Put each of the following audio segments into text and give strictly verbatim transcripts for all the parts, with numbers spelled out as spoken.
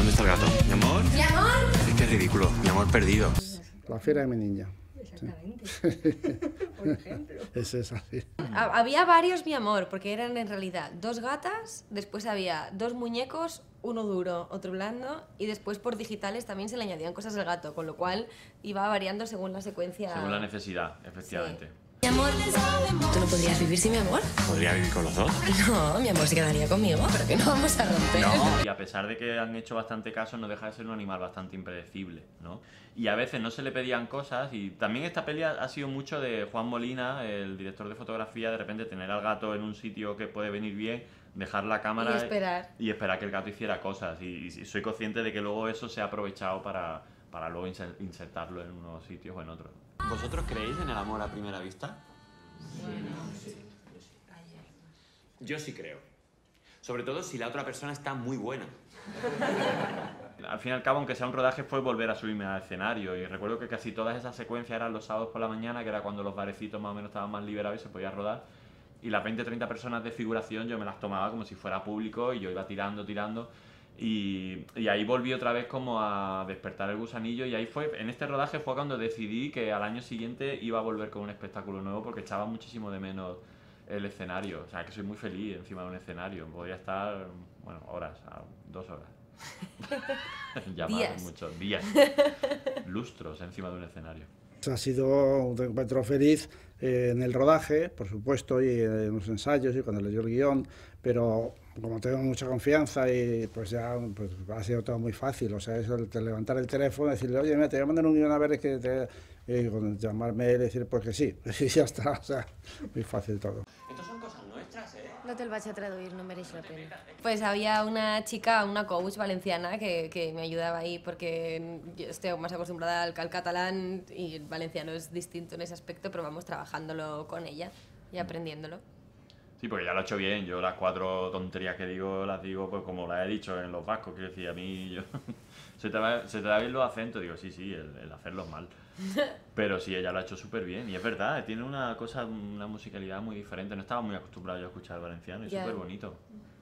¿Dónde está el gato? ¿Mi amor? ¿Mi amor? Es que es ridículo. Mi amor perdido. La fiera de mi niña. Exactamente. Sí. Por ejemplo. Ese es así. Había varios mi amor, porque eran en realidad dos gatas, después había dos muñecos, uno duro, otro blando, y después por digitales también se le añadían cosas al gato, con lo cual iba variando según la secuencia. Según la necesidad, efectivamente. Sí. Mi amor, ¿tú no podrías vivir sin mi amor? ¿Podría vivir con los dos? No, mi amor se quedaría conmigo, pero que no vamos a romper. No. Y a pesar de que han hecho bastante caso, no deja de ser un animal bastante impredecible, ¿no? Y a veces no se le pedían cosas, y también esta peli ha sido mucho de Juan Molina, el director de fotografía, de repente tener al gato en un sitio que puede venir bien, dejar la cámara Y esperar. y esperar que el gato hiciera cosas. Y, y soy consciente de que luego eso se ha aprovechado para, para luego insertarlo en unos sitios o en otros. ¿Vosotros creéis en el amor a primera vista? Sí. Yo sí creo. Sobre todo si la otra persona está muy buena. Al fin y al cabo, aunque sea un rodaje, fue volver a subirme al escenario. Y recuerdo que casi todas esas secuencias eran los sábados por la mañana, que era cuando los barecitos más o menos estaban más liberados y se podía rodar. Y las veinte treinta personas de figuración yo me las tomaba como si fuera público y yo iba tirando, tirando. Y, y ahí volví otra vez como a despertar el gusanillo, y ahí fue, en este rodaje fue cuando decidí que al año siguiente iba a volver con un espectáculo nuevo, porque echaba muchísimo de menos el escenario. O sea, que soy muy feliz encima de un escenario. Podría estar, bueno, horas, dos horas. Ya más, muchos días. Lustros encima de un escenario. Ha sido un encuentro feliz eh, en el rodaje, por supuesto, y en los ensayos y cuando leyó el guión, pero como tengo mucha confianza y pues ya pues, ha sido todo muy fácil. O sea, eso de levantar el teléfono y decirle, oye, mira, te voy a mandar un guión a ver, es que te... y con llamarme y decir, pues que sí, y ya está, o sea, muy fácil todo. Estas son cosas nuestras, ¿eh? No te lo vas a traducir, no merece la pena. Pues había una chica, una coach valenciana que, que me ayudaba ahí, porque yo estoy más acostumbrada al, al catalán y el valenciano es distinto en ese aspecto, pero vamos trabajándolo con ella y aprendiéndolo. Sí, porque ya lo he hecho bien. Yo las cuatro tonterías que digo, las digo pues como las he dicho en los vascos. Quiero decir, a mí yo... se, te va, se te da bien los acentos. Digo, sí, sí, el, el hacerlos mal. Pero sí, ella lo ha hecho súper bien. Y es verdad, tiene una cosa, una musicalidad muy diferente. No estaba muy acostumbrado yo a escuchar el valenciano y es súper bonito.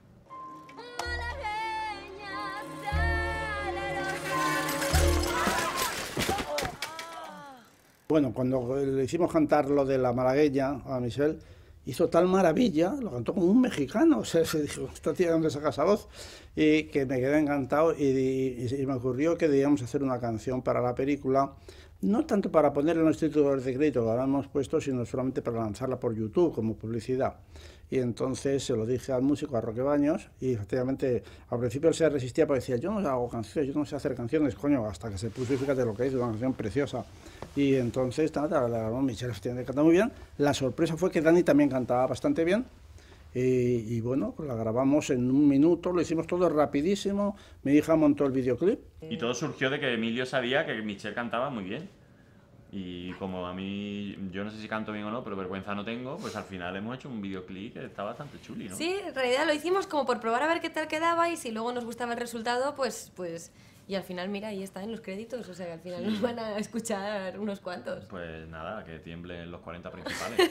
Bueno, cuando le hicimos cantar lo de la malagueña a Michelle, hizo tal maravilla, lo cantó como un mexicano, o sea, se dijo, esta tía, ¿dónde saca esa voz? Y que me quedé encantado y, y, y me ocurrió que debíamos hacer una canción para la película, no tanto para ponerla en los títulos de crédito que ahora hemos puesto, sino solamente para lanzarla por YouTube como publicidad. Y entonces se lo dije al músico, a Roque Baños, y efectivamente al principio él se resistía porque decía, yo no hago canciones, yo no sé hacer canciones, coño, hasta que se puso y fíjate lo que hizo, una canción preciosa. Y entonces, nada, la grabó Michelle, efectivamente canta muy bien. La sorpresa fue que Dani también cantaba bastante bien. Y, y bueno, pues la grabamos en un minuto, lo hicimos todo rapidísimo, mi hija montó el videoclip. Y todo surgió de que Emilio sabía que Michelle cantaba muy bien. Y como a mí, yo no sé si canto bien o no, pero vergüenza no tengo, pues al final hemos hecho un videoclip que está bastante chuli, ¿no? Sí, en realidad lo hicimos como por probar a ver qué tal quedaba, y si luego nos gustaba el resultado, pues... pues y al final, mira, ahí está en los créditos, o sea que al final sí. Nos van a escuchar unos cuantos. Pues nada, que tiemblen los cuarenta principales.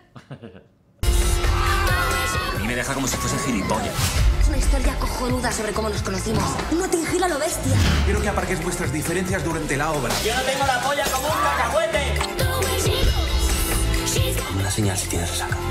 A mí me deja como si fuese gilipollas. Es una historia cojonuda sobre cómo nos conocimos. No te vigila lo bestia. Quiero que aparquéis vuestras diferencias durante la obra. Yo no tengo la polla como un cacahuete. Dame la señal si tienes resaca.